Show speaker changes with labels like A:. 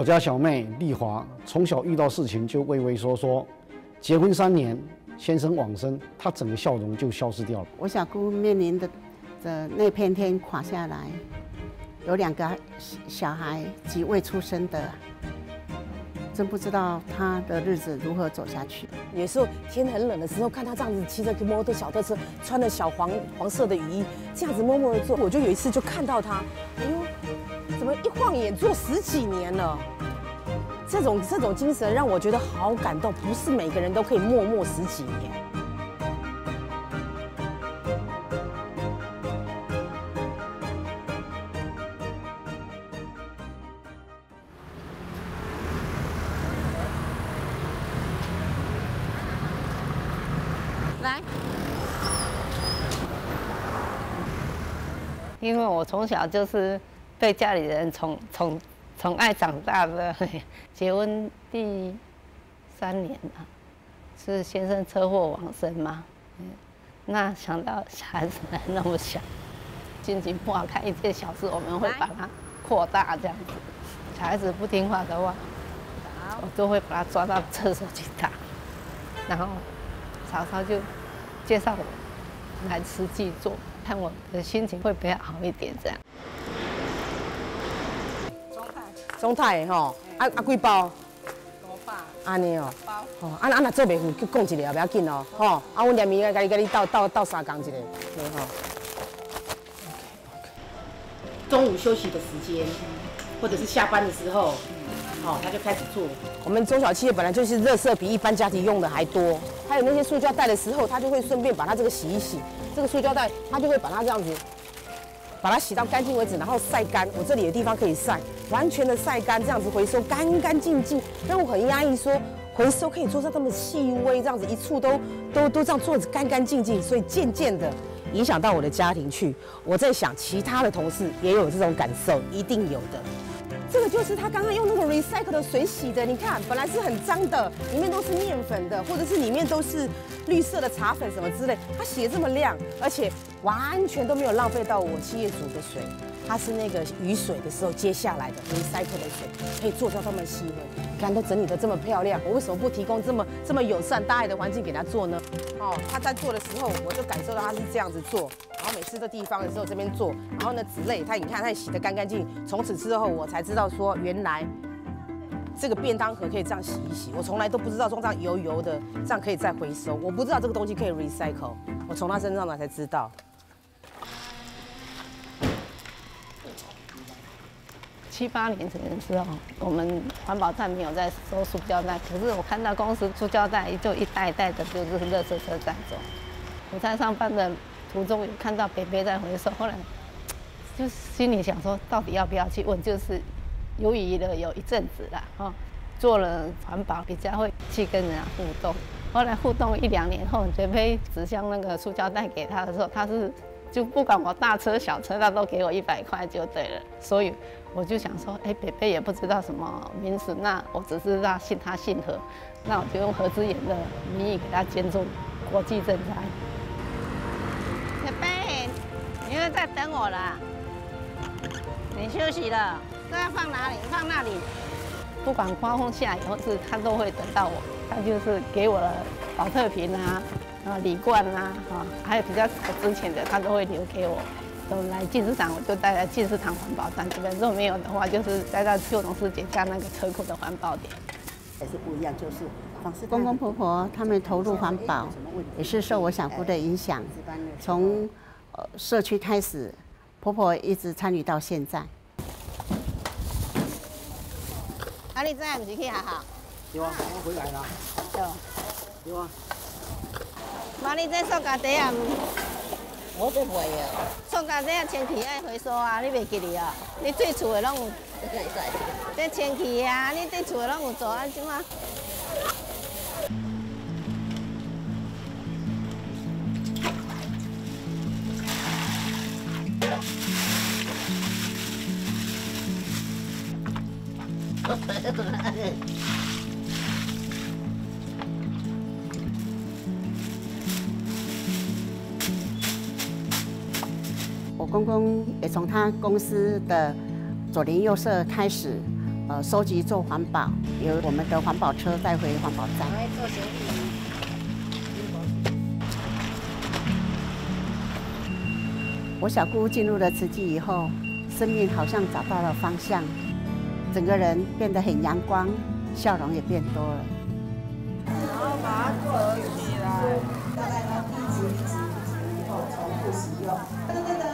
A: 我家小妹丽华从小遇到事情就畏畏缩缩，结婚3年，先生往生，她整个笑容就消失掉了。
B: 我小姑面临的那片天垮下来，有2个小孩及未出生的，真不知道她的日子如何走下去。
C: 有时候天很冷的时候，看她这样子骑着摩托小特车，穿的小黄色的雨衣，这样子默默的做，我就有一次就看到她，哎呦，怎么一晃眼做10几年了？这种精神让我觉得好感动，不是每个人都可以默默10几年。
D: 来，因为我从小就是被家里人宠爱长大的，结婚第3年了，是先生车祸往生嘛，那想到小孩子还那么小，心情不好，看一件小事我们会把它扩大这样子，小孩子不听话的话，我都会把他抓到厕所去打，然后嫂嫂就介绍我来实际做，看我的心情会比较好一点这样。
C: 中泰吼，几包？5包。安尼哦。包。吼，若做袂赴，去讲一下，不要紧哦。吼，阮连明甲你斗3工一个，对吼。中午休息的时间，或者是下班的时候，他就开始做。我们中小企业本来就是垃圾比一般家庭用的还多，还有那些塑胶袋的时候，他就会顺便把它这个洗一洗。这个塑胶袋，他就会把它这样子。把它洗到干净为止，然后晒干。我这里的地方可以晒，完全的晒干，这样子回收干干净净。让我很压抑，说回收可以做到这么细微，这样子一处都这样做干干净净。所以渐渐的影响到我的家庭去。我在想，其他的同事也有这种感受，一定有的。这个就是他刚刚用那个 recycle 的水洗的，你看本来是很脏的，里面都是面粉的，或者是里面都是绿色的茶粉什么之类，它洗得这么亮，而且完全都没有浪费到我企业主的水，它是那个雨水的时候接下来的 recycle 的水，可以做到这么细微，看都整理得这么漂亮，我为什么不提供这么友善大爱的环境给他做呢？他在做的时候，我就感受到他是这样子做。然后每次这地方的时候这边做，然后呢纸类，你看它也洗得干干净。从此之后我才知道说，原来这个便当盒可以这样洗一洗，我从来都不知道说这样油油的，这样可以再回收，我不知道这个东西可以 recycle， 我从他身上才知道。
D: 7、8年前的时候，我们环保站没有在收塑胶袋，可是我看到公司塑胶袋就一袋一袋的，就是垃圾车带走。我在上班的途中有看到北北在回收，后来就心里想说，到底要不要去问？就是犹豫了有一阵子啦，做了环保比较会去跟人家互动。后来互动1、2年后，北北纸箱那个塑胶袋给他的时候，他是就不管我大车小车，他都给我100块就对了。所以我就想说，北北也不知道什么名字，那我只知道他姓何，那我就用何之言的名义给他捐助国际赈灾。北北，你又在等我了？你休息了？这要放哪里？放那里。不管刮风下雨或是他都会等到我，他就是给我的保特瓶啊、礼罐啊，还有比较值钱的，他都会留给我。都来进市场，我就带来进市场环保站这边。如果没有的话，就是带到旧农市集加那个车库的环保点。
B: 也是不一样，就是公公婆婆他们投入环保，也是受我小姑的影响，从社区开始，婆婆一直参与到现在。
D: 啊，你这不是去学校？
A: 有啊，我回来了。有啊。
D: 妈，你这塑胶袋啊？
C: 我不会啊。
D: 塑胶袋清气爱回收啊，你袂记哩啊？你对厝的拢有。这清气啊，你对厝的拢有做啊，怎啊？我公公也从他公司的左邻右舍开始，
B: 收集做环保，由我们的环保车带回环保站。我小姑进入了慈济以后，生命好像找到了方向，整个人变得很阳光，笑容也变多了。
E: 然后把它合起来。
B: 大概它一直以后重复使用。